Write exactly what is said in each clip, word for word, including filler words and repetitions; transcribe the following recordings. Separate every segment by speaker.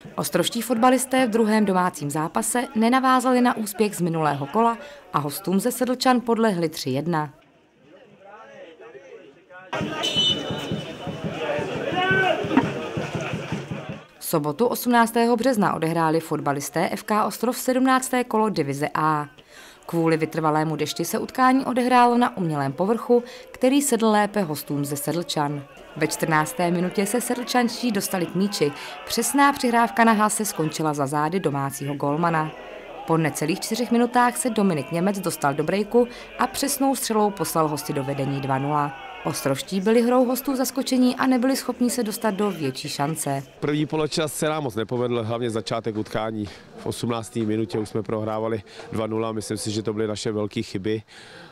Speaker 1: Ostrovští fotbalisté v druhém domácím zápase nenavázali na úspěch z minulého kola a hostům ze Sedlčan podlehli tři jedna. V sobotu osmnáctého března odehráli fotbalisté F K Ostrov sedmnácté kolo divize A. Kvůli vytrvalému dešti se utkání odehrálo na umělém povrchu, který sedl lépe hostům ze Sedlčan. Ve čtrnácté minutě se sedlčanští dostali k míči. Přesná přihrávka na hase skončila za zády domácího gólmana. Po necelých čtyřech minutách se Dominik Němec dostal do brejku a přesnou střelou poslal hosty do vedení dva nula. Ostrovští byli hrou hostů zaskočení a nebyli schopni se dostat do větší šance.
Speaker 2: První poločas se nám moc nepovedl, hlavně začátek utkání. V osmnácté minutě už jsme prohrávali dva nula, myslím si, že to byly naše velké chyby.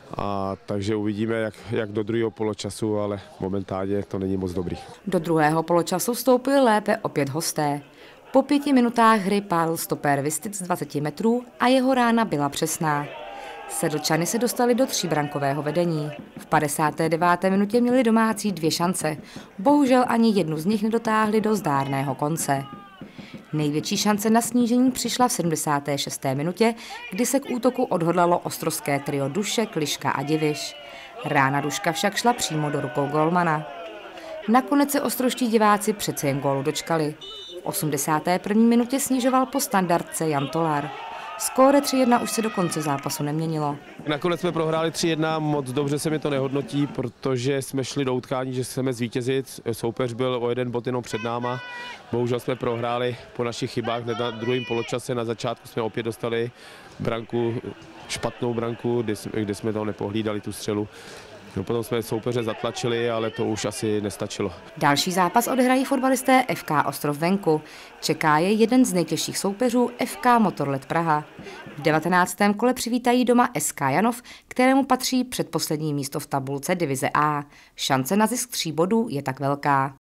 Speaker 2: A takže uvidíme, jak, jak do druhého poločasu, ale momentálně to není moc dobrý.
Speaker 1: Do druhého poločasu vstoupili lépe opět hosté. Po pěti minutách hry pálil stopér Vistic z dvaceti metrů a jeho rána byla přesná. Sedlčany se dostali do tříbrankového vedení. V padesáté deváté minutě měli domácí dvě šance. Bohužel ani jednu z nich nedotáhli do zdárného konce. Největší šance na snížení přišla v sedmdesáté šesté minutě, kdy se k útoku odhodlalo ostrovské trio Dušek, Liška a Diviš. Rána Duška však šla přímo do rukou gólmana. Nakonec se ostrovští diváci přece jen gólu dočkali. V osmdesáté první minutě snižoval po standardce Jan Tolar. Skóre tři jedna už se do konce zápasu neměnilo.
Speaker 2: Nakonec jsme prohráli tři jedna, moc dobře se mi to nehodnotí, protože jsme šli do utkání, že chceme zvítězit. Soupeř byl o jeden bod jenom před náma. Bohužel jsme prohráli po našich chybách. Na druhém poločase na začátku jsme opět dostali branku, špatnou branku, kde jsme toho nepohlídali, tu střelu. No, potom jsme soupeře zatlačili, ale to už asi nestačilo.
Speaker 1: Další zápas odehrají fotbalisté F K Ostrov venku. Čeká je jeden z nejtěžších soupeřů F K Motorlet Praha. V devatenáctém kole přivítají doma S K Janov, kterému patří předposlední místo v tabulce divize A. Šance na zisk tří bodů je tak velká.